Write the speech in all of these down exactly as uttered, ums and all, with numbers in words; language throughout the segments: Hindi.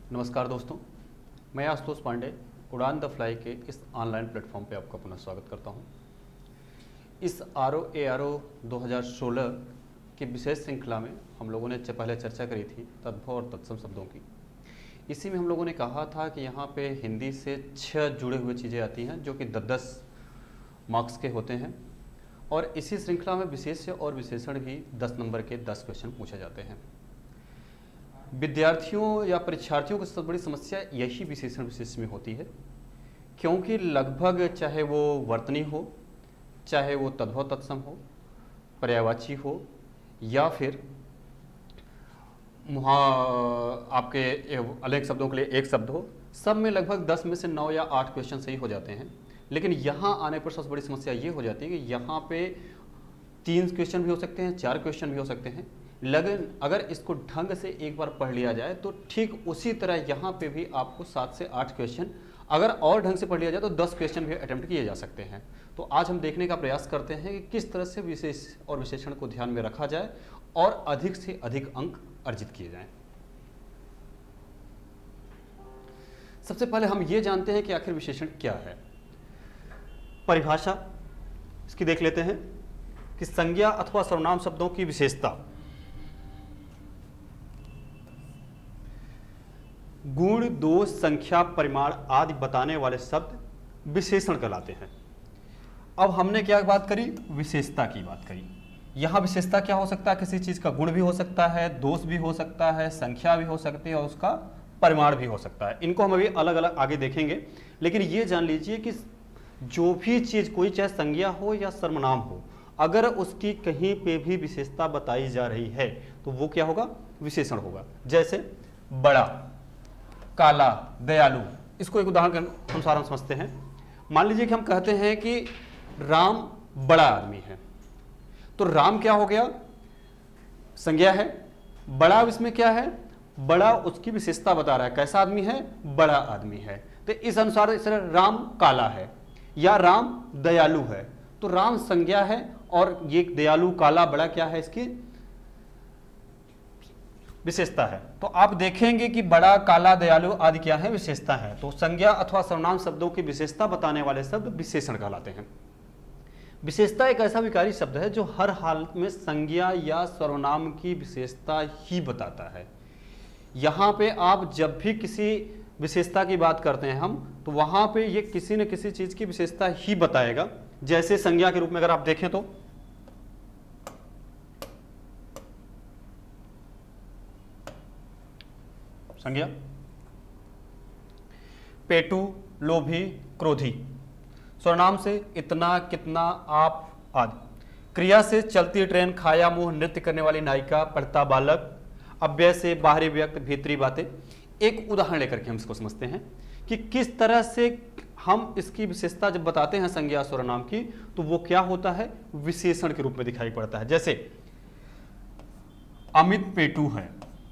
नमस्कार दोस्तों, मैं आशुतोष पांडे उड़ान द फ्लाई के इस ऑनलाइन प्लेटफॉर्म पे आपका पुनः स्वागत करता हूं। इस R O A R O दो हज़ार सोलह की विशेष श्रृंखला में हम लोगों ने पहले चर्चा करी थी तद्भव और तत्सम शब्दों की। इसी में हम लोगों ने कहा था कि यहाँ पे हिंदी से छह जुड़े हुए चीज़ें आती हैं जो कि दस दस मार्क्स के होते हैं, और इसी श्रृंखला में विशेष्य और विशेषण भी दस नंबर के दस क्वेश्चन पूछे जाते हैं। विद्यार्थियों या परीक्षार्थियों की सबसे बड़ी समस्या यही विशेषण विशेष में होती है, क्योंकि लगभग चाहे वो वर्तनी हो, चाहे वो तद्भव तत्सम हो, पर्यायवाची हो, या फिर मुहा आपके अलग शब्दों के लिए एक शब्द हो, सब में लगभग दस में से नौ या आठ क्वेश्चन सही हो जाते हैं। लेकिन यहाँ आने पर सबसे बड़ी समस्या ये हो जाती है कि यहाँ पे तीन क्वेश्चन भी हो सकते हैं, चार क्वेश्चन भी हो सकते हैं, लेकिन अगर इसको ढंग से एक बार पढ़ लिया जाए तो ठीक उसी तरह यहाँ पे भी आपको सात से आठ क्वेश्चन अगर और ढंग से पढ़ लिया जाए तो दस क्वेश्चन भी अटेम्प्ट किए जा सकते हैं। तो आज हम देखने का प्रयास करते हैं कि किस तरह से विशेष और विशेषण को ध्यान में रखा जाए और अधिक से अधिक अंक अर्जित किए जाएं। सबसे पहले हम ये जानते हैं कि आखिर विशेषण क्या है। परिभाषा इसकी देख लेते हैं कि संज्ञा अथवा सर्वनाम शब्दों की विशेषता गुण, दोष, संख्या, परिमाण आदि बताने वाले शब्द विशेषण कहलाते हैं। अब हमने क्या बात करी? विशेषता की बात करी। यहां विशेषता क्या हो सकता है? किसी चीज का गुण भी हो सकता है, दोष भी हो सकता है, संख्या भी हो सकती है और उसका परिमाण भी हो सकता है। इनको हम अभी अलग अलग आगे देखेंगे, लेकिन ये जान लीजिए कि जो भी चीज, कोई चाहे संज्ञा हो या सर्वनाम हो, अगर उसकी कहीं पे भी विशेषता बताई जा रही है तो वो क्या होगा? विशेषण होगा। जैसे बड़ा, काला, दयालु। इसको एक उदाहरण के अनुसार हम समझते हैं। मान लीजिए कि हम कहते हैं कि राम बड़ा आदमी है, तो राम क्या हो गया? संज्ञा है। बड़ा इसमें क्या है? बड़ा उसकी विशेषता बता रहा है, कैसा आदमी है? बड़ा आदमी है। तो इस अनुसार इस राम काला है या राम दयालु है, तो राम संज्ञा है और ये दयालु, काला, बड़ा क्या है? इसकी विशेषता है। तो आप देखेंगे कि बड़ा, काला, दयालु आदि क्या है? विशेषता है। तो संज्ञा अथवा सर्वनाम शब्दों की विशेषता बताने वाले शब्द विशेषण कहलाते हैं। विशेषता एक ऐसा विकारी शब्द है जो हर हालत में संज्ञा या सर्वनाम की विशेषता ही बताता है। यहां पे आप जब भी किसी विशेषता की बात करते हैं हम, तो वहां पे ये किसी न किसी चीज की विशेषता ही बताएगा। जैसे संज्ञा के रूप में अगर आप देखें तो संज्ञा पेटू, लोभी, क्रोधी। सर्वनाम से इतना, कितना, आप आदि। क्रिया से चलती ट्रेन, खाया मुंह, नृत्य करने वाली नायिका, पढ़ता बालक। अव्यय से बाहरी व्यक्त, भीतरी बातें। एक उदाहरण लेकर के हम इसको समझते हैं कि किस तरह से हम इसकी विशेषता जब बताते हैं संज्ञा सर्वनाम की, तो वो क्या होता है? विशेषण के रूप में दिखाई पड़ता है। जैसे अमित पेटू है,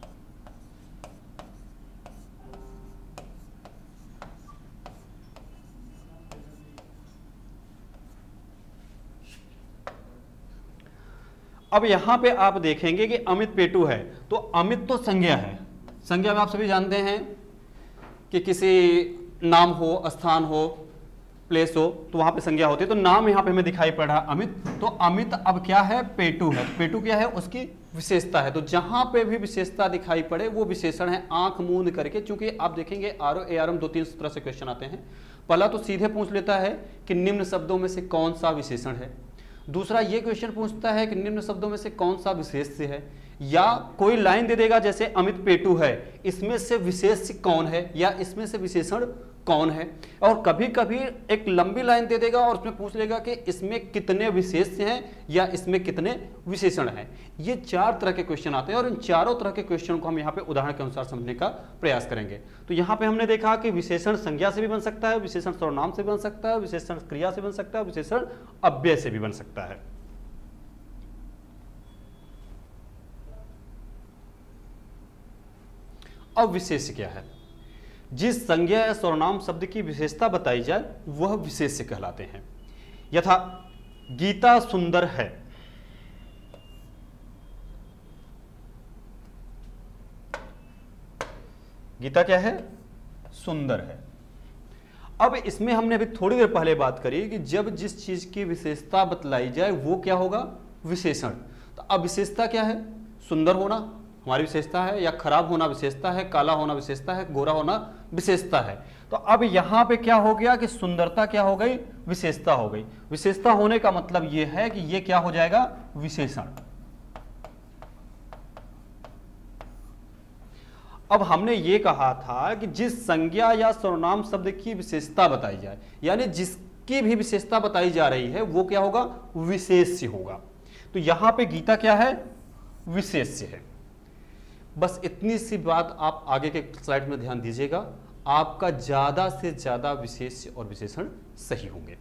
अब यहां पे आप देखेंगे कि अमित पेटू है, तो अमित तो संज्ञा है। संज्ञा में आप सभी जानते हैं कि किसी नाम हो, स्थान हो, प्लेस हो, तो वहां पे संज्ञा होती है। तो नाम यहां पे हमें दिखाई पड़ रहा है अमित, तो अमित अब क्या है? पेटू है। तो पेटू क्या है? उसकी विशेषता है। तो जहां पे भी विशेषता दिखाई पड़े वो विशेषण है। आंख मूंद करके, क्योंकि आप देखेंगे आर ओ ए आर में दो तीन तरह से क्वेश्चन आते हैं। पहला तो सीधे पूछ लेता है कि निम्न शब्दों में से कौन सा विशेषण है। दूसरा ये क्वेश्चन पूछता है कि निम्न शब्दों में से कौन सा विशेष्य है, या कोई लाइन दे देगा जैसे अमित पेटू है, इसमें से विशेष्य कौन है या इसमें से विशेषण कौन है। और कभी कभी एक लंबी लाइन दे देगा और उसमें पूछ लेगा कि इसमें कितने विशेष्य हैं या इसमें कितने विशेषण हैं। ये चार तरह के क्वेश्चन आते हैं और इन चारों तरह के क्वेश्चन को हम यहाँ पे उदाहरण के अनुसार समझने का प्रयास करेंगे। तो यहाँ पे हमने देखा कि विशेषण संज्ञा से भी बन सकता है, विशेषण सर्वनाम से बन सकता है, विशेषण क्रिया से बन सकता है, विशेषण अव्यय से भी बन सकता है। अब विशेष्य क्या है? जिस संज्ञा या सर्वनाम शब्द की विशेषता बताई जाए वह विशेष्य कहलाते हैं। यथा गीता सुंदर है, गीता क्या है? सुंदर है। अब इसमें हमने अभी थोड़ी देर पहले बात करी कि जब जिस चीज की विशेषता बतलाई जाए वो क्या होगा? विशेषण। तो अब विशेषता क्या है? सुंदर होना हमारी विशेषता है, या खराब होना विशेषता है, काला होना विशेषता है, गोरा होना विशेषता है। तो अब यहां पे क्या हो गया कि सुंदरता क्या हो गई? विशेषता हो गई। विशेषता होने का मतलब यह है कि यह क्या हो जाएगा? विशेषण। अब हमने ये कहा था कि जिस संज्ञा या सर्वनाम शब्द की विशेषता बताई जाए, यानी जिसकी भी विशेषता बताई जा रही है वो क्या होगा? विशेष्य होगा। तो यहां पे गीता क्या है? विशेष्य है। बस इतनी सी बात आप आगे के स्लाइड में ध्यान दीजिएगा, आपका ज्यादा से ज्यादा विशेष्य और विशेषण सही होंगे।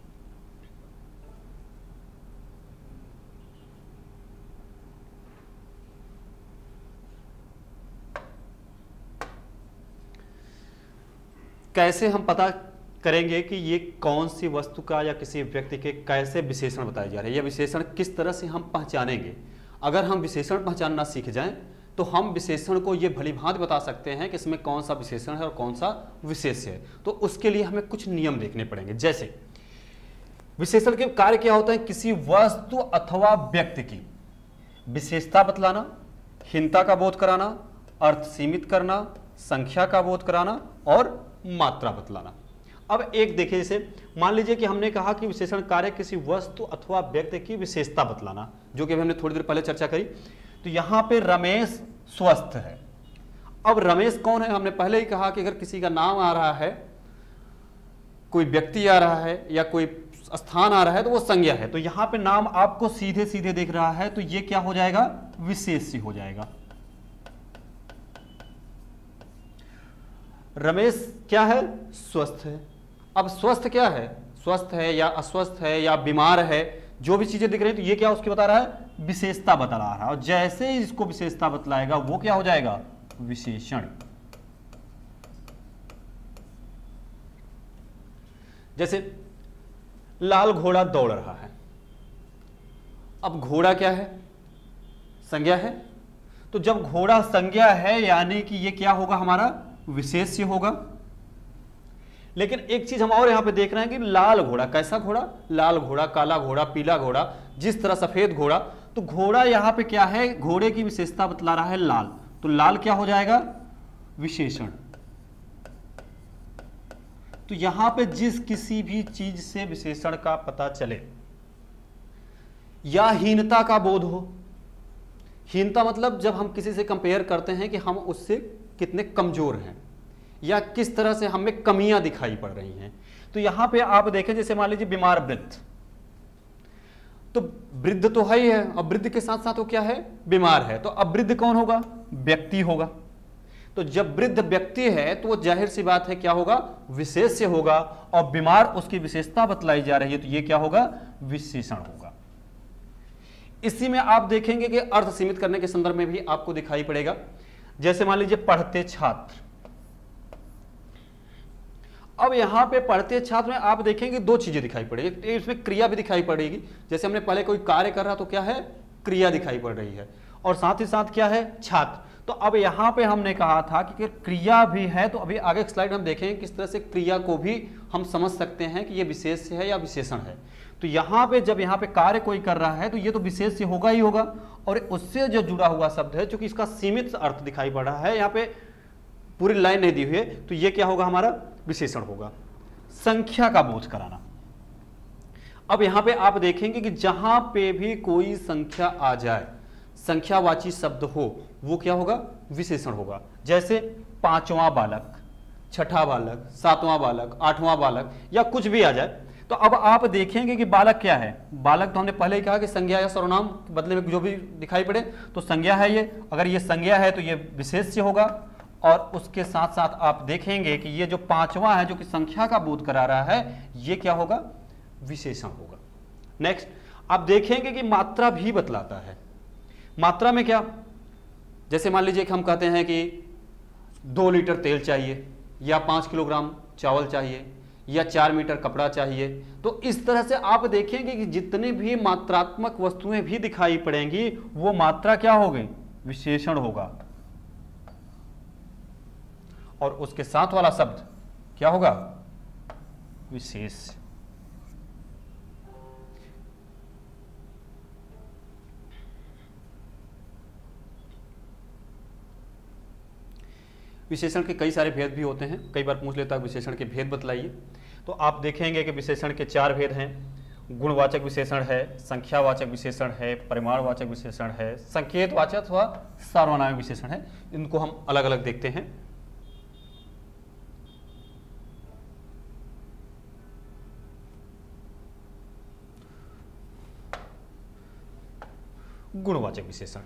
कैसे हम पता करेंगे कि ये कौन सी वस्तु का या किसी व्यक्ति के कैसे विशेषण बताए जा रहे हैं, या विशेषण किस तरह से हम पहचानेंगे? अगर हम विशेषण पहचानना सीख जाएं तो हम विशेषण को ये भली भांति बता सकते हैं कि इसमें कौन सा विशेषण है और कौन सा विशेष्य है। तो उसके लिए हमें कुछ नियम देखने पड़ेंगे। जैसे विशेषण के कार्य क्या होता है? किसी वस्तु अथवा व्यक्ति की विशेषता बतलाना, हीनता का बोध कराना, अर्थ सीमित करना, संख्या का बोध कराना और मात्रा बतलाना। अब एक देखिए, जैसे मान लीजिए कि हमने कहा कि विशेषण कार्य किसी वस्तु अथवा व्यक्ति की विशेषता बतलाना, जो कि हमने थोड़ी देर पहले चर्चा करी। तो यहां पे रमेश स्वस्थ है। अब रमेश कौन है? हमने पहले ही कहा कि अगर किसी का नाम आ रहा है, कोई व्यक्ति आ रहा है या कोई स्थान आ रहा है तो वो संज्ञा है। तो यहां पे नाम आपको सीधे सीधे दिख रहा है तो ये क्या हो जाएगा? विशेष्य हो जाएगा। रमेश क्या है? स्वस्थ है। अब स्वस्थ क्या है? स्वस्थ है या अस्वस्थ है या बीमार है, जो भी चीजें दिख रही है तो ये क्या उसकी बता रहा है? विशेषता बता रहा है। और जैसे ही इसको विशेषता बतलाएगा वो क्या हो जाएगा? विशेषण। जैसे लाल घोड़ा दौड़ रहा है। अब घोड़ा क्या है? संज्ञा है। तो जब घोड़ा संज्ञा है यानी कि ये क्या होगा? हमारा विशेष्य होगा। लेकिन एक चीज हम और यहां पे देख रहे हैं कि लाल घोड़ा, कैसा घोड़ा? लाल घोड़ा, काला घोड़ा, पीला घोड़ा, जिस तरह सफेद घोड़ा। तो घोड़ा यहां पे क्या है? घोड़े की विशेषता बतला रहा है लाल। तो लाल क्या हो जाएगा? विशेषण। तो यहां पे जिस किसी भी चीज से विशेषण का पता चले या हीनता का बोध हो, हीनता मतलब जब हम किसी से कंपेयर करते हैं कि हम उससे कितने कमजोर हैं या किस तरह से हमें कमियां दिखाई पड़ रही हैं। तो यहां पे आप देखें, जैसे मान लीजिए बीमार वृद्ध, तो वृद्ध तो है ही है, अब वृद्ध के साथ साथ वो क्या है? बीमार है। तो अब वृद्ध कौन होगा? व्यक्ति होगा। तो जब वृद्ध व्यक्ति है तो वो जाहिर सी बात है क्या होगा? विशेष्य होगा। और बीमार उसकी विशेषता बतलाई जा रही है तो ये क्या होगा? विशेषण होगा। इसी में आप देखेंगे कि अर्थ सीमित करने के संदर्भ में भी आपको दिखाई पड़ेगा। जैसे मान लीजिए पढ़ते छात्र। अब यहां पे पढ़ते छात्र में आप देखेंगे दो चीजें दिखाई पड़ेगी। इसमें क्रिया भी दिखाई पड़ेगी। जैसे हमने पहले कोई कार्य कर रहा तो क्या है? क्रिया दिखाई पड़ रही है। और साथ ही साथ क्या है? छात्र। तो अब यहां पे हमने कहा था कि क्रिया भी है, तो अभी आगे स्लाइड हम देखेंगे किस तरह से क्रिया को भी हम समझ सकते हैं कि ये विशेष्य है या विशेषण है। तो यहां पे जब यहां पे कार्य कोई कर रहा है तो ये तो विशेष्य होगा ही होगा। और उससे जो जुड़ा हुआ शब्द है, चूंकि इसका सीमित अर्थ दिखाई पड़ रहा है, यहाँ पे पूरी लाइन नहीं दी हुई है, तो ये क्या होगा? हमारा विशेषण होगा। संख्या का बोध कराना। अब यहां पे आप देखेंगे कि जहां पे भी कोई संख्या आ जाए, संख्यावाची शब्द हो, वो क्या होगा? विशेषण होगा। जैसे पांचवां बालक, छठा बालक, सातवां बालक, आठवां बालक, या कुछ भी आ जाए। तो अब आप देखेंगे कि बालक क्या है? बालक तो हमने पहले ही कहा कि संज्ञा या सर्वनाम के बदले में जो भी दिखाई पड़े तो संज्ञा है ये। अगर ये संज्ञा है तो ये विशेष्य होगा। और उसके साथ साथ आप देखेंगे कि ये जो पांचवा है जो कि संख्या का बोध करा रहा है, ये क्या होगा? विशेषण होगा। नेक्स्ट आप देखेंगे कि मात्रा भी बतलाता है। मात्रा में क्या? जैसे मान लीजिए कि हम कहते हैं कि दो लीटर तेल चाहिए, या पांच किलोग्राम चावल चाहिए, या चार मीटर कपड़ा चाहिए। तो इस तरह से आप देखेंगे कि जितनी भी मात्रात्मक वस्तुएं भी दिखाई पड़ेंगी वो मात्रा क्या होगी? विशेषण होगा। और उसके साथ वाला शब्द क्या होगा? विशेष। विशेषण के कई सारे भेद भी होते हैं, कई बार पूछ लेता है विशेषण के भेद बतलाइए। तो आप देखेंगे कि विशेषण के चार भेद हैं। गुणवाचक विशेषण है, संख्यावाचक विशेषण है, परिमाणवाचक विशेषण है, संकेतवाचक अथवा सार्वनामिक विशेषण है। इनको हम अलग अलग देखते हैं। गुणवाचक विशेषण,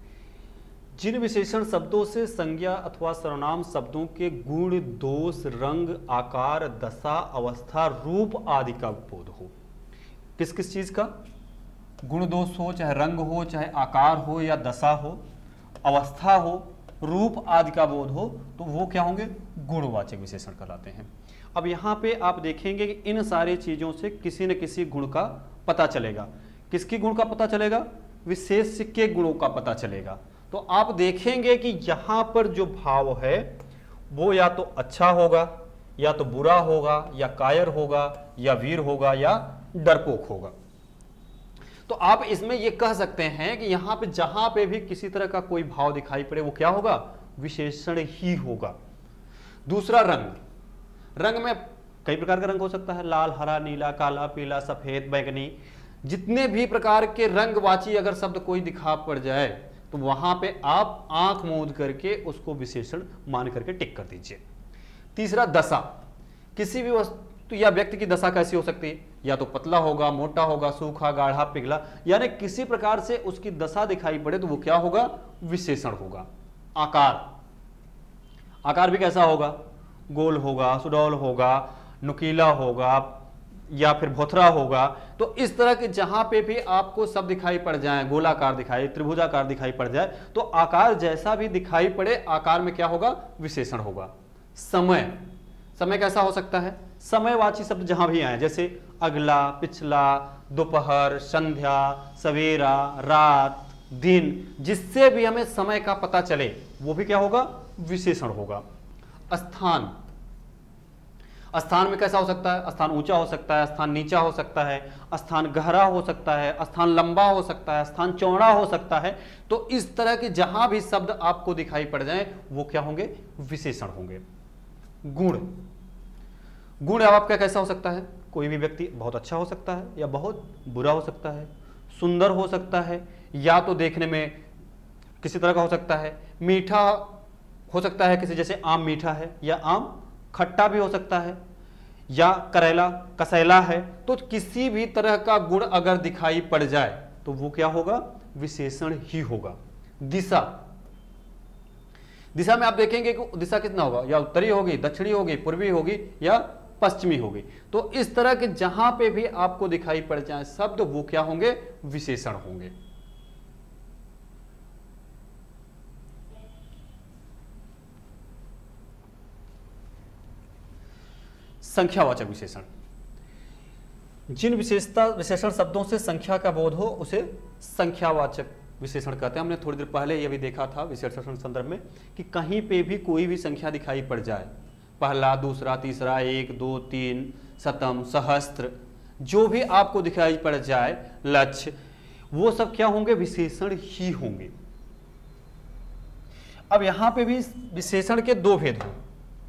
जिन विशेषण शब्दों से संज्ञा अथवा सर्वनाम शब्दों के गुण, दोष, रंग, आकार, दशा, अवस्था, रूप आदि का बोध हो। किस किस चीज का? गुण दोष हो, चाहे रंग हो, चाहे आकार हो या दशा हो, अवस्था हो, रूप आदि का बोध हो, तो वो क्या होंगे? गुणवाचक विशेषण कहलाते हैं। अब यहाँ पे आप देखेंगे कि इन सारी चीजों से किसी न किसी गुण का पता चलेगा। किसकी गुण का पता चलेगा? विशेष के गुणों का पता चलेगा। तो आप देखेंगे कि यहां पर जो भाव है वो या तो अच्छा होगा, या तो बुरा होगा, या कायर होगा, या वीर होगा, या डरपोक होगा। तो आप इसमें यह कह सकते हैं कि यहां पे जहां पे भी किसी तरह का कोई भाव दिखाई पड़े वो क्या होगा? विशेषण ही होगा। दूसरा, रंग। रंग में कई प्रकार का रंग हो सकता है, लाल, हरा, नीला, काला, पीला, सफेद, बैंगनी। जितने भी प्रकार के रंगवाची अगर शब्द कोई दिखा पड़ जाए तो वहां पे आप आंख मूंद करके उसको विशेषण मान करके टिक कर दीजिए। तीसरा, दशा। किसी भी वस्तु या व्यक्ति की दशा कैसी हो सकती है? या तो पतला होगा, मोटा होगा, सूखा, गाढ़ा, पिघला, यानी किसी प्रकार से उसकी दशा दिखाई पड़े तो वो क्या होगा? विशेषण होगा। आकार। आकार भी कैसा होगा? गोल होगा, सुडौल होगा, नुकीला होगा, या फिर भोथरा होगा। तो इस तरह के जहां पे भी आपको सब दिखाई पड़ जाए, गोलाकार दिखाई, त्रिभुजाकार दिखाई पड़ जाए, तो आकार जैसा भी दिखाई पड़े आकार में क्या होगा? विशेषण होगा। समय। समय कैसा हो सकता है? समयवाची शब्द जहां भी आए, जैसे अगला, पिछला, दोपहर, संध्या, सवेरा, रात, दिन, जिससे भी हमें समय का पता चले वो भी क्या होगा? विशेषण होगा। स्थान। स्थान में कैसा हो सकता है? स्थान ऊंचा हो सकता है, स्थान नीचा हो सकता है, स्थान गहरा हो सकता है, स्थान लंबा हो सकता है, स्थान चौड़ा हो सकता है। तो इस तरह के जहां भी शब्द आपको दिखाई पड़ जाए वो क्या होंगे? विशेषण होंगे। गुण। गुण आपका कैसा हो सकता है? कोई भी व्यक्ति बहुत अच्छा हो सकता है या बहुत बुरा हो सकता है, सुंदर हो सकता है, या तो देखने में किसी तरह का हो सकता है, मीठा हो सकता है किसी, जैसे आम मीठा है, या आम खट्टा भी हो सकता है, या करेला कसैला है। तो किसी भी तरह का गुण अगर दिखाई पड़ जाए तो वो क्या होगा? विशेषण ही होगा। दिशा। दिशा में आप देखेंगे कि दिशा कितना होगा? या उत्तरी होगी, दक्षिणी होगी, पूर्वी होगी, या पश्चिमी होगी। तो इस तरह के जहां पे भी आपको दिखाई पड़ जाए शब्द वो क्या होंगे? विशेषण होंगे। संख्यावाचक विशेषण। जिन विशेषता विशेषण शब्दों से संख्या का बोध हो उसे संख्यावाचक विशेषण कहते हैं। हमने थोड़ी देर पहले यह भी देखा था विशेषण संदर्भ में कि कहीं पे भी कोई भी संख्या दिखाई पड़ जाए, पहला, दूसरा, तीसरा, एक, दो, तीन, शतम, सहस्त्र, जो भी आपको दिखाई पड़ जाए, लक्ष्य, वो सब क्या होंगे? विशेषण ही होंगे। अब यहां पे भी विशेषण के दो भेद हों।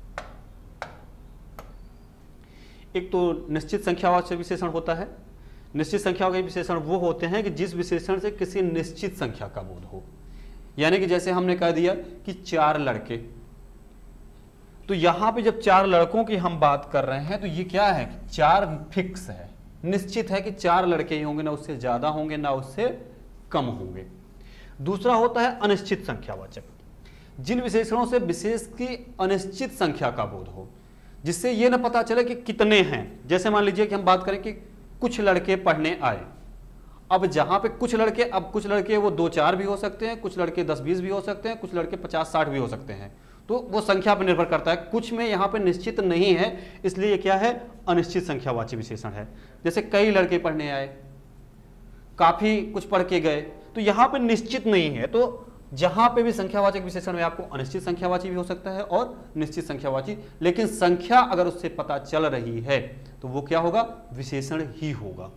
एक तो निश्चित संख्यावाचक विशेषण होता है। निश्चित संख्या के विशेषण वो होते हैं कि जिस विशेषण से किसी निश्चित संख्या का बोध हो। यानी कि जैसे हमने कह दिया कि चार लड़के, तो यहां पे जब चार लड़कों की हम बात कर रहे हैं तो ये क्या है? चार फिक्स है, निश्चित है कि चार लड़के ही होंगे, ना उससे ज्यादा होंगे ना उससे कम होंगे। दूसरा होता है अनिश्चित संख्यावाचक, जिन विशेषणों से विशेष की अनिश्चित संख्या का बोध हो, जिससे ये ना पता चले कि कितने हैं। जैसे मान लीजिए कि हम बात करें कि कुछ लड़के पढ़ने आए। अब जहां पे कुछ लड़के, अब कुछ लड़के वो दो चार भी हो सकते हैं, कुछ लड़के दस बीस भी हो सकते हैं, कुछ लड़के पचास साठ भी हो सकते हैं। तो वो संख्या पर निर्भर करता है। कुछ में यहाँ पे निश्चित नहीं है, इसलिए क्या है? अनिश्चित संख्यावाची विशेषण है। जैसे कई लड़के पढ़ने आए, काफी कुछ पढ़ के गए, तो यहाँ पे निश्चित नहीं है, तो जहां पे भी संख्यावाचक विशेषण में आपको अनिश्चित संख्यावाची भी हो सकता है और निश्चित संख्यावाची, लेकिन संख्या अगर उससे पता चल रही है तो वो क्या होगा, विशेषण ही होगा।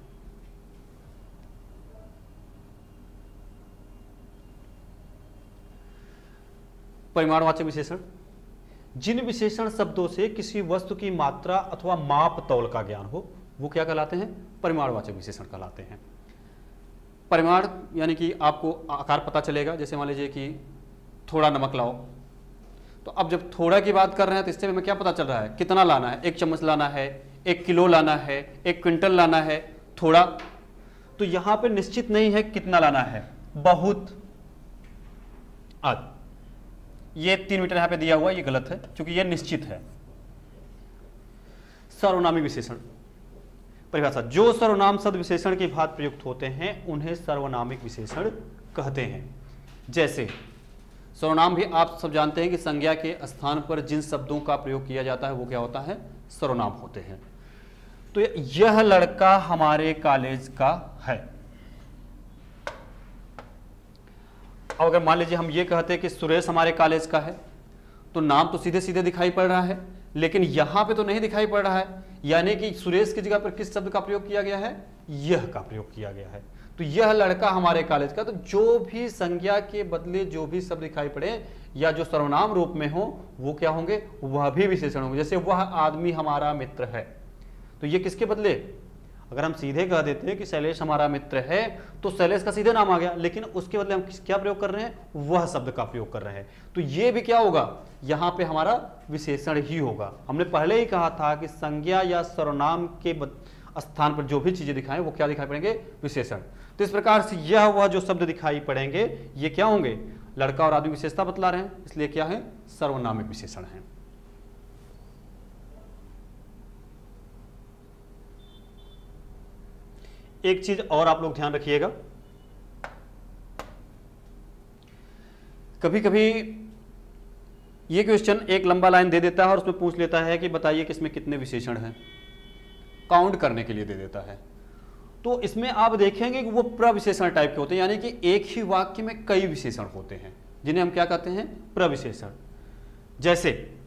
परिमाणवाचक विशेषण, जिन विशेषण शब्दों से किसी वस्तु की मात्रा अथवा माप तौल का ज्ञान हो वो क्या कहलाते हैं, परिमाणवाचक विशेषण कहलाते हैं। परिमाण यानी कि आपको आकार पता चलेगा, जैसे मान लीजिए कि थोड़ा नमक लाओ, तो अब जब थोड़ा की बात कर रहे हैं तो इससे हमें क्या पता चल रहा है, कितना लाना है, एक चम्मच लाना है, एक किलो लाना है, एक क्विंटल लाना है, थोड़ा। तो यहां पे निश्चित नहीं है कितना लाना है, बहुत। आज ये तीन मीटर यहां पे दिया हुआ, ये गलत है क्योंकि ये निश्चित है। सर्वनामी विशेषण परिभाषा, जो सर्वनाम शब्द विशेषण की भांति प्रयुक्त होते हैं उन्हें सर्वनामिक विशेषण कहते हैं। जैसे सर्वनाम भी आप सब जानते हैं कि संज्ञा के स्थान पर जिन शब्दों का प्रयोग किया जाता है वो क्या होता है, सर्वनाम होते हैं। तो यह लड़का हमारे कॉलेज का है। अब अगर मान लीजिए हम ये कहते हैं कि सुरेश हमारे कॉलेज का है, तो नाम तो सीधे सीधे दिखाई पड़ रहा है, लेकिन यहां पे तो नहीं दिखाई पड़ रहा है, यानी कि सुरेश की जगह पर किस शब्द का प्रयोग किया गया है, यह का प्रयोग किया गया है। तो यह लड़का हमारे कॉलेज का, तो जो भी संज्ञा के बदले जो भी शब्द दिखाई पड़े या जो सर्वनाम रूप में हो वो क्या होंगे, वह भी विशेषण होंगे। जैसे वह आदमी हमारा मित्र है, तो ये किसके बदले, अगर हम सीधे कह देते हैं कि शैलेश हमारा मित्र है तो शैलेश का सीधे नाम आ गया, लेकिन उसके बदले हम क्या प्रयोग कर रहे हैं, वह शब्द का प्रयोग कर रहे हैं। तो ये भी क्या होगा, यहां पे हमारा विशेषण ही होगा। हमने पहले ही कहा था कि संज्ञा या सर्वनाम के स्थान पर जो भी चीजें दिखाएं वो क्या दिखाई पड़ेंगे, विशेषण। तो इस प्रकार से यह वह जो शब्द दिखाई पड़ेंगे ये क्या होंगे, लड़का और आदमी विशेषता बतला रहे हैं, इसलिए क्या है, सर्वनामिक विशेषण है। एक चीज और आप लोग ध्यान रखिएगा, कभी कभी ये क्वेश्चन एक लंबा लाइन दे देता है और उसमें पूछ लेता है कि बताइए कि इसमें कितने विशेषण हैं, काउंट करने के लिए दे देता है। तो इसमें आप देखेंगे कि वो प्रविशेषण टाइप के होते हैं, यानी कि एक ही वाक्य में कई विशेषण होते हैं जिन्हें हम क्या कहते हैं, प्रविशेषण। जैसे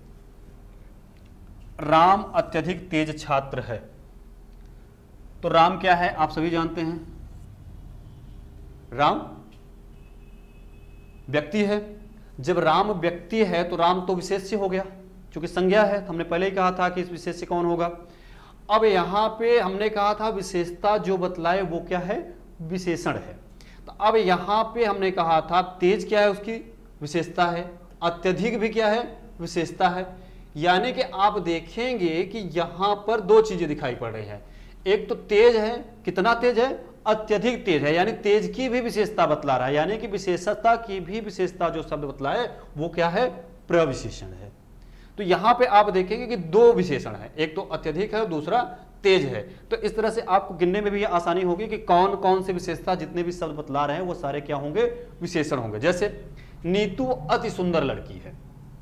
राम अत्यधिक तेज छात्र है, तो राम क्या है आप सभी जानते हैं, राम व्यक्ति है। जब राम व्यक्ति है तो राम तो विशेष्य हो गया, क्योंकि संज्ञा है, हमने पहले ही कहा था कि इस विशेष्य कौन होगा। अब यहां पे हमने कहा था विशेषता जो बतलाए वो क्या है, विशेषण है। तो अब यहां पे हमने कहा था तेज क्या है, उसकी विशेषता है, अत्यधिक भी क्या है, विशेषता है। यानी कि आप देखेंगे कि यहां पर दो चीजें दिखाई पड़ रही है, एक तो तेज है, कितना तेज है, अत्यधिक तेज है, यानी तेज की भी विशेषता बतला रहा है, यानी कि विशेषता की भी विशेषता जो शब्द बतलाए वो क्या है, प्रविशेषण है। तो यहां पे आप देखेंगे कि दो विशेषण है, एक तो अत्यधिक है और दूसरा तेज है। तो इस तरह से आपको गिनने में भी आसानी होगी कि कौन कौन से विशेषता जितने भी शब्द बतला रहे हैं वो सारे क्या होंगे, विशेषण होंगे। जैसे नीतू अति सुंदर लड़की है,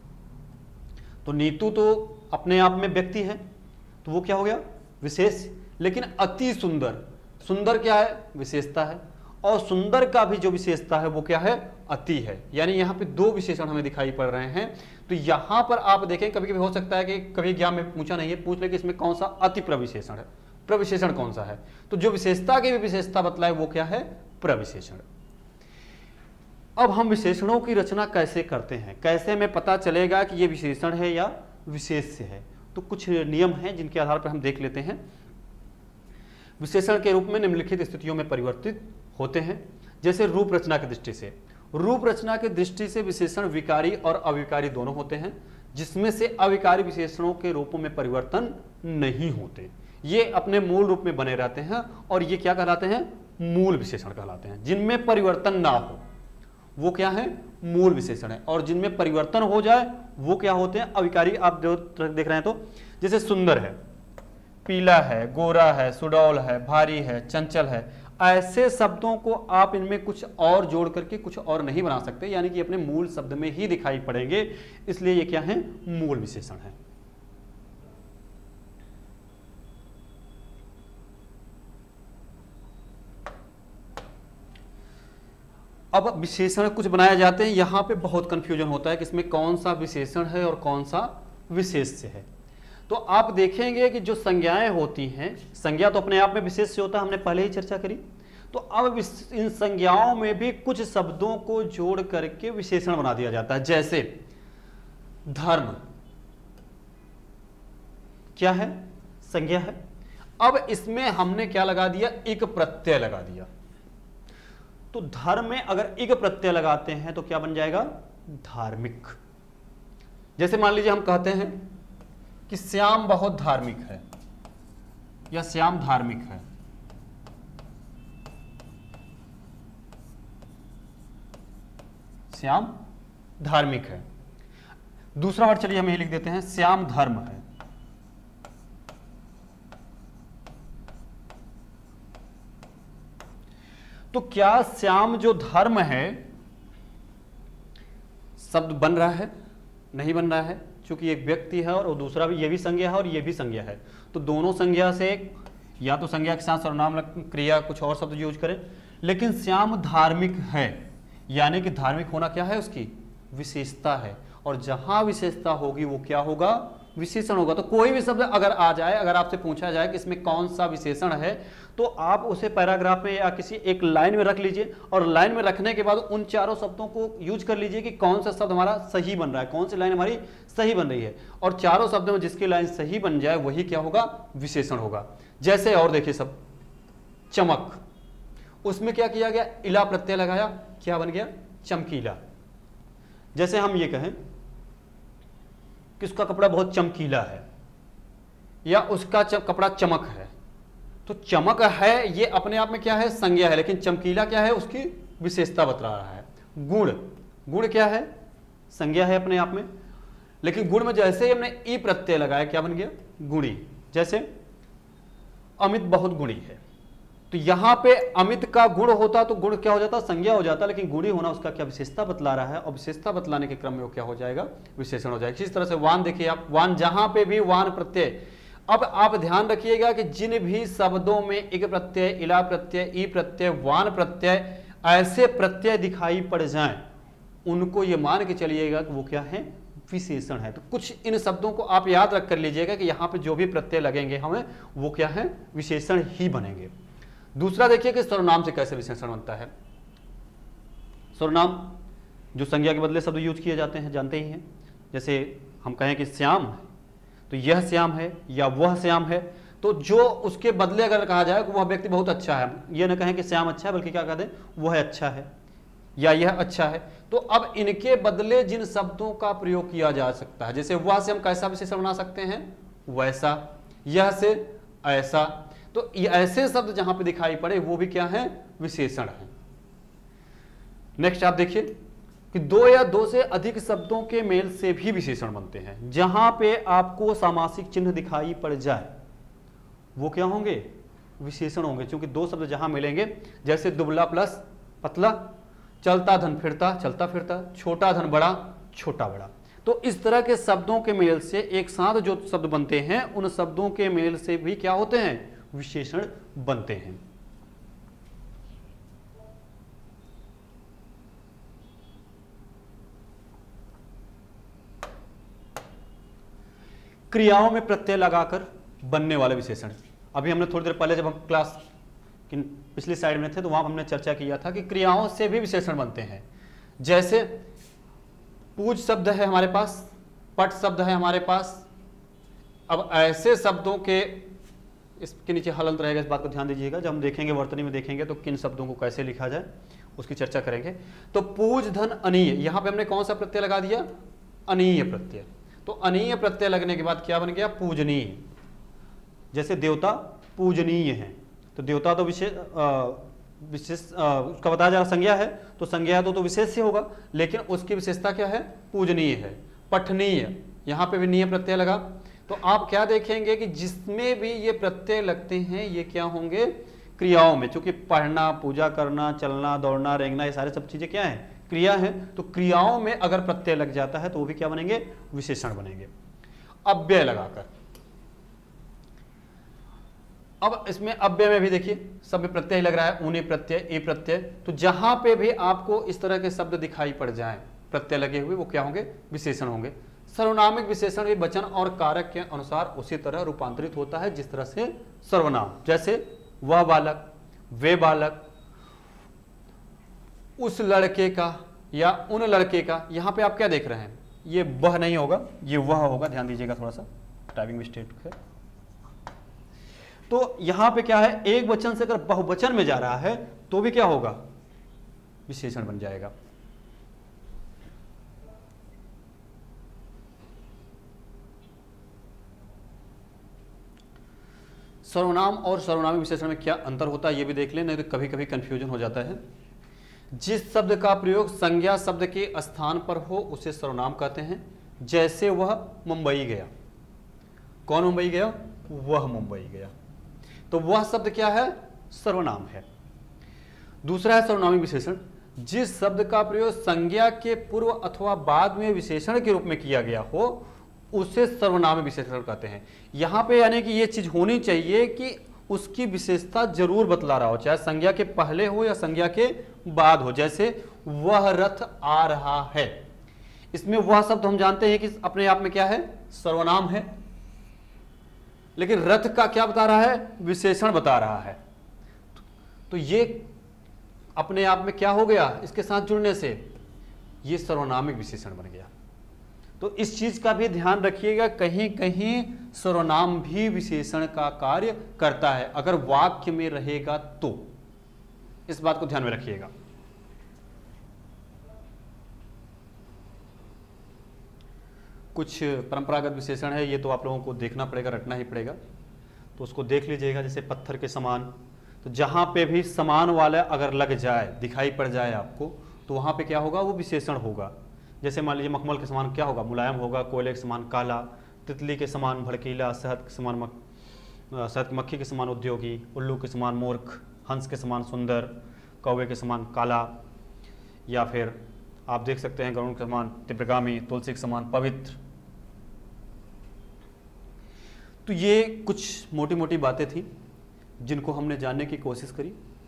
तो नीतू तो अपने आप में व्यक्ति है तो वो क्या हो गया, विशेष। लेकिन अति सुंदर, सुंदर क्या है, विशेषता है, और सुंदर का भी जो विशेषता है वो क्या है, अति है। यानी यहाँ पे दो विशेषण हमें दिखाई पड़ रहे हैं। तो यहां पर आप देखें, कभी कभी हो सकता है कि कभी एग्जाम में पूछा नहीं है, पूछ ले कि इसमें कौन सा अति प्रविशेषण है, प्रविशेषण कौन सा है, तो जो विशेषता की भी विशेषता बतलाए वो क्या है, प्रविशेषण। अब हम विशेषणों की रचना कैसे करते हैं, कैसे हमें पता चलेगा कि ये विशेषण है या विशेष्य है, तो कुछ नियम हैं जिनके आधार पर हम देख लेते हैं। विशेषण के रूप में निम्नलिखित स्थितियों में परिवर्तित होते हैं। जैसे रूप रचना की दृष्टि से, रूप रचना की दृष्टि से विशेषण विकारी और अविकारी दोनों होते हैं, जिसमें से अविकारी विशेषणों के रूपों में परिवर्तन नहीं होते, ये अपने मूल रूप में बने रहते हैं, और ये क्या कहलाते हैं, मूल विशेषण कहलाते हैं। जिनमें परिवर्तन ना हो वो क्या है, मूल विशेषण है, और जिनमें परिवर्तन हो जाए वो क्या होते हैं, अविकारी। आप देख रहे हैं तो जैसे सुंदर है, पीला है, गोरा है, सुडौल है, भारी है, चंचल है, ऐसे शब्दों को आप इनमें कुछ और जोड़ करके कुछ और नहीं बना सकते, यानी कि अपने मूल शब्द में ही दिखाई पड़ेंगे, इसलिए ये क्या है, मूल विशेषण है। अब विशेषण कुछ बनाए जाते हैं, यहां पे बहुत कंफ्यूजन होता है कि इसमें कौन सा विशेषण है और कौन सा विशेष्य है। तो आप देखेंगे कि जो संज्ञाएं होती हैं, संज्ञा तो अपने आप में विशेष्य होता है, हमने पहले ही चर्चा करी। तो अब इन संज्ञाओं में भी कुछ शब्दों को जोड़ करके विशेषण बना दिया जाता है। जैसे धर्म क्या है? संज्ञा है। अब इसमें हमने क्या लगा दिया? इक प्रत्यय लगा दिया। तो धर्म में अगर इक प्रत्यय लगाते हैं तो क्या बन जाएगा? धार्मिक। जैसे मान लीजिए हम कहते हैं कि श्याम बहुत धार्मिक है या श्याम धार्मिक है। श्याम धार्मिक है। दूसरा वर्ड चलिए हम यही लिख देते हैं, श्याम धर्म है। तो क्या श्याम जो धर्म है शब्द बन रहा है? नहीं बन रहा है, क्योंकि एक व्यक्ति है और दूसरा भी, ये भी संज्ञा है और ये भी संज्ञा है। तो दोनों संज्ञा से या तो संज्ञा के साथ सर्वनाम क्रिया कुछ और शब्द यूज करें, लेकिन श्याम धार्मिक है यानी कि धार्मिक होना क्या है? उसकी विशेषता है, और जहां विशेषता होगी वो क्या होगा? विशेषण होगा। तो कोई भी शब्द अगर आ जाए, अगर आपसे पूछा जाए कि इसमें कौन सा विशेषण है, तो आप उसे पैराग्राफ में या किसी एक लाइन में रख लीजिए, और लाइन में रखने के बाद उन चारों शब्दों को यूज कर लीजिए कि कौन सा शब्द हमारा सही बन रहा है, कौन सी लाइन हमारी सही बन रही है, और चारों शब्दों में जिसकी लाइन सही बन जाए वही क्या होगा? विशेषण होगा। जैसे और देखिए सब, चमक, उसमें क्या किया गया? इला प्रत्यय लगाया, क्या बन गया? चमकीला। जैसे हम ये कहें कि उसका कपड़ा बहुत चमकीला है या उसका कपड़ा चमक है, तो चमक है ये अपने आप में क्या है? संज्ञा है, लेकिन चमकीला क्या है? उसकी विशेषता बता रहा है। गुण, गुण क्या है? संज्ञा है अपने आप में, लेकिन गुण में जैसे ही हमने ई प्रत्यय लगाया क्या बन गया? गुणी। जैसे अमित बहुत गुणी है, तो यहां पे अमित का गुण होता तो गुण क्या हो जाता? संज्ञा हो जाता, लेकिन गुणी होना उसका क्या? विशेषता बतला रहा है, और विशेषता बतलाने के क्रम में वो क्या हो जाएगा? विशेषण हो जाएगा। इस तरह से वान देखिए आप, वान जहां पे भी वान प्रत्यय, अब आप ध्यान रखिएगा कि जिन भी शब्दों में इक प्रत्यय, इला प्रत्यय, ई प्रत्यय, वान प्रत्यय ऐसे प्रत्यय दिखाई पड़ जाएं, उनको ये मान के चलिएगा कि वो क्या है? विशेषण है। तो कुछ इन शब्दों को आप याद रख कर लीजिएगा कि यहां पे जो भी प्रत्यय लगेंगे हमें वो क्या है? विशेषण ही बनेंगे। दूसरा देखिए कि सर्वनाम से कैसे विशेषण बनता है। सर्वनाम जो संज्ञा के बदले शब्द यूज किए जाते हैं जानते ही हैं। जैसे हम कहें कि श्याम, तो यह श्याम है या वह श्याम है, तो जो उसके बदले अगर कहा जाए कि वह व्यक्ति बहुत अच्छा है, यह न कहें कि श्याम अच्छा है, बल्कि क्या कह दें? वह अच्छा है या यह अच्छा है। तो अब इनके बदले जिन शब्दों का प्रयोग किया जा सकता है, जैसे वह से हम कैसा विशेषण बना सकते हैं? वैसा। यह से ऐसा। तो ये ऐसे शब्द जहां पे दिखाई पड़े वो भी क्या है? विशेषण है। नेक्स्ट आप देखिए कि दो या दो से अधिक शब्दों के मेल से भी विशेषण बनते हैं। जहां पे आपको सामासिक चिन्ह दिखाई पड़ जाए वो क्या होंगे? विशेषण होंगे, क्योंकि दो शब्द जहां मिलेंगे, जैसे दुबला प्लस पतला, चलता धन फिरता, चलता फिरता, छोटा धन बड़ा, छोटा बड़ा। तो इस तरह के शब्दों के मेल से एक साथ जो शब्द बनते हैं, उन शब्दों के मेल से भी क्या होते हैं? विशेषण बनते हैं। क्रियाओं में प्रत्यय लगाकर बनने वाले विशेषण। अभी हमने थोड़ी देर पहले जब हम क्लास की पिछली साइड में थे तो वहां हमने चर्चा किया था कि क्रियाओं से भी विशेषण बनते हैं। जैसे पूज शब्द है हमारे पास, पट शब्द है हमारे पास। अब ऐसे शब्दों के, इसके नीचे हलंत रहेगा, इस बात को ध्यान दीजिएगा। जब हम देखेंगे वर्तनी में देखेंगे तो किन शब्दों को कैसे लिखा जाए उसकी चर्चा करेंगे। तो पूज धन अनीय, यहां पे हमने कौन सा प्रत्यय लगा दिया? अनीय प्रत्यय। तो अनीय प्रत्यय लगने के बाद क्या बन गया? पूजनीय। जैसे देवता पूजनीय है, तो देवता तो विशेष विशेष उसका बताया जा रहा संज्ञा है, तो संज्ञा है तो, तो विशेष होगा, लेकिन उसकी विशेषता क्या है? पूजनीय है। पठनीय, यहां पे भी नीय प्रत्यय लगा। तो आप क्या देखेंगे कि जिसमें भी ये प्रत्यय लगते हैं ये क्या होंगे? क्रियाओं में। क्योंकि पढ़ना, पूजा करना, चलना, दौड़ना, रेंगना, ये सारे सब चीजें क्या है? क्रिया है। तो क्रियाओं में अगर प्रत्यय लग जाता है तो वो भी क्या बनेंगे? विशेषण बनेंगे। अव्यय लगाकर, अब इसमें अव्यय में भी देखिए सब में प्रत्यय लग रहा है, ऊने प्रत्यय, ए प्रत्यय। तो जहां पे भी आपको इस तरह के शब्द दिखाई पड़ जाएं प्रत्यय लगे हुए, वो क्या होंगे? विशेषण होंगे। सर्वनामिक विशेषण भी वचन और कारक के अनुसार उसी तरह रूपांतरित होता है जिस तरह से सर्वनाम, जैसे वह बालक, वे बालक, उस लड़के का या उन लड़के का। यहां पे आप क्या देख रहे हैं? ये वह नहीं होगा, ये वह होगा, ध्यान दीजिएगा, थोड़ा सा टाइपिंग मिस्टेक है। तो यहां पे क्या है, एक वचन से अगर बहुवचन में जा रहा है तो भी क्या होगा? विशेषण बन जाएगा। सर्वनाम और सर्वनामी विशेषण में क्या अंतर होता है ये भी देख लें, नहीं तो कभी कभी कंफ्यूजन हो जाता है। जिस शब्द का प्रयोग संज्ञा शब्द के स्थान पर हो उसे सर्वनाम कहते हैं। जैसे वह मुंबई गया। कौन मुंबई गया? वह मुंबई गया। तो वह शब्द क्या है? सर्वनाम है। दूसरा है सर्वनामी विशेषण, जिस शब्द का प्रयोग संज्ञा के पूर्व अथवा बाद में विशेषण के रूप में किया गया हो उसे सर्वनामी विशेषण कहते हैं। यहां पे यानी कि ये चीज होनी चाहिए कि उसकी विशेषता जरूर बतला रहा हो, चाहे संज्ञा के पहले हो या संज्ञा के बाद हो। जैसे वह रथ आ रहा है, इसमें वह शब्द हम जानते हैं कि अपने आप में क्या है? सर्वनाम है, लेकिन रथ का क्या बता रहा है? विशेषण बता रहा है। तो ये अपने आप में क्या हो गया? इसके साथ जुड़ने से ये सर्वनामिक विशेषण बन गया। तो इस चीज का भी ध्यान रखिएगा, कहीं कहीं सर्वनाम भी विशेषण का कार्य करता है अगर वाक्य में रहेगा तो। इस बात को ध्यान में रखिएगा। कुछ परंपरागत विशेषण है, ये तो आप लोगों को देखना पड़ेगा, रटना ही पड़ेगा, तो उसको देख लीजिएगा। जैसे पत्थर के समान, तो जहां पे भी समान वाला अगर लग जाए, दिखाई पड़ जाए आपको, तो वहां पे क्या होगा? वो विशेषण होगा। जैसे मान लीजिए मखमल के समान क्या होगा? मुलायम होगा, कोयले के समान काला, तितली के समान भड़कीला, शहद के समान मक, शहद मक्खी के समान उद्योगी, उल्लू के समान मूर्ख, हंस के समान सुंदर, कौवे के समान काला, या फिर आप देख सकते हैं गरुड़ के समान तीव्रगामी, तुलसी के समान पवित्र। तो ये कुछ मोटी मोटी बातें थी जिनको हमने जानने की कोशिश करी।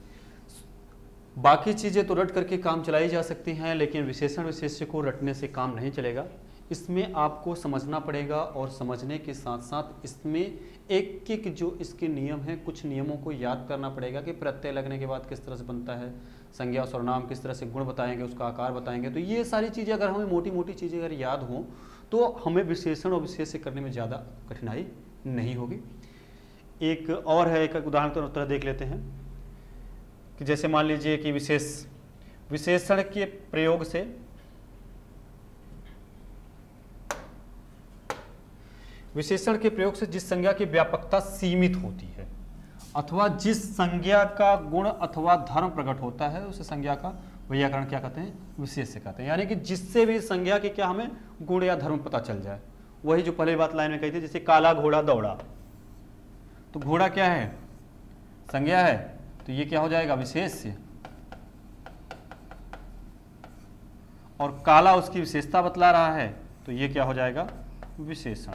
बाकी चीज़ें तो रट करके काम चलाई जा सकती हैं, लेकिन विशेषण विशेष्य को रटने से काम नहीं चलेगा। इसमें आपको समझना पड़ेगा और समझने के साथ साथ इसमें एक एक जो इसके नियम हैं, कुछ नियमों को याद करना पड़ेगा कि प्रत्यय लगने के बाद किस तरह से बनता है, संज्ञा और सर्वनाम किस तरह से गुण बताएंगे, उसका आकार बताएंगे। तो ये सारी चीज़ें अगर हमें मोटी मोटी चीज़ें अगर याद हों तो हमें विशेषण और विशेष्य करने में ज़्यादा कठिनाई नहीं होगी। एक और है, एक उदाहरण के तरह देख लेते हैं कि जैसे मान लीजिए कि विशेष विशेषण के प्रयोग से विशेषण के प्रयोग से जिस संज्ञा की व्यापकता सीमित होती है अथवा जिस संज्ञा का गुण अथवा धर्म प्रकट होता है उसे संज्ञा का वैयाकरण क्या कहते हैं? विशेष्य कहते हैं। यानी कि जिससे भी संज्ञा की क्या हमें गुण या धर्म पता चल जाए। वही जो पहले बात लाइन में कही थी, जैसे काला घोड़ा दौड़ा, तो घोड़ा क्या है? संज्ञा है, तो ये क्या हो जाएगा? विशेष्य। और काला उसकी विशेषता बतला रहा है, तो ये क्या हो जाएगा? विशेषण।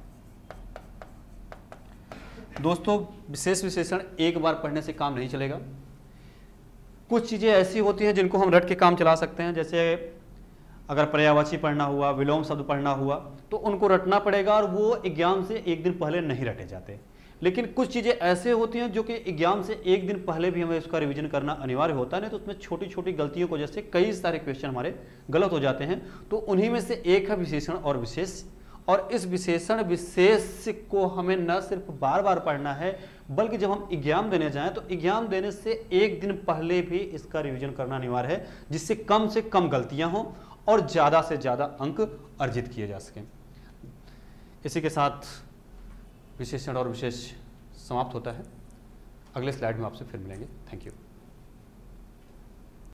दोस्तों, विशेष विशेषण एक बार पढ़ने से काम नहीं चलेगा। कुछ चीजें ऐसी होती हैं जिनको हम रट के काम चला सकते हैं। जैसे अगर पर्यायवाची पढ़ना हुआ, विलोम शब्द पढ़ना हुआ, तो उनको रटना पड़ेगा और वो एग्जाम से एक दिन पहले नहीं रटे जाते। लेकिन कुछ चीज़ें ऐसे होती हैं जो कि एग्जाम से एक दिन पहले भी हमें उसका रिवीजन करना अनिवार्य होता है, नहीं तो उसमें छोटी छोटी गलतियों को जैसे कई सारे क्वेश्चन हमारे गलत हो जाते हैं। तो उन्हीं में से एक है विशेषण और विशेष। और इस विशेषण विशेष को हमें न सिर्फ बार बार पढ़ना है, बल्कि जब हम एग्जाम देने जाएं तो एग्जाम देने से एक दिन पहले भी इसका रिवीजन करना अनिवार्य है, जिससे कम से कम गलतियां हों और ज़्यादा से ज़्यादा अंक अर्जित किए जा सकें। इसी के साथ विशेषण और विशेष समाप्त होता है। अगले स्लाइड में आपसे फिर मिलेंगे। Thank you.